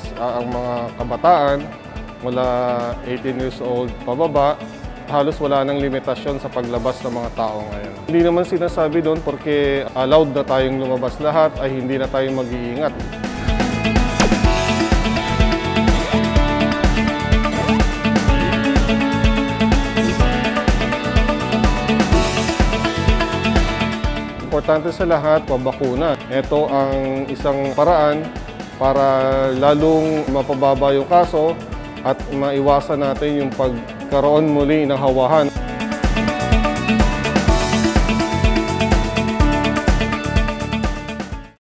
ang mga kabataan mula 18 years old pababa, halos wala nang limitasyon sa paglabas ng mga tao ngayon. Hindi naman sinasabi doon porque allowed na tayong lumabas lahat ay hindi na tayo mag-iingat. Importante sa lahat, pabakuna. Ito ang isang paraan para lalong mapababa yung kaso at maiwasan natin yung pagkaroon muli ng hawahan.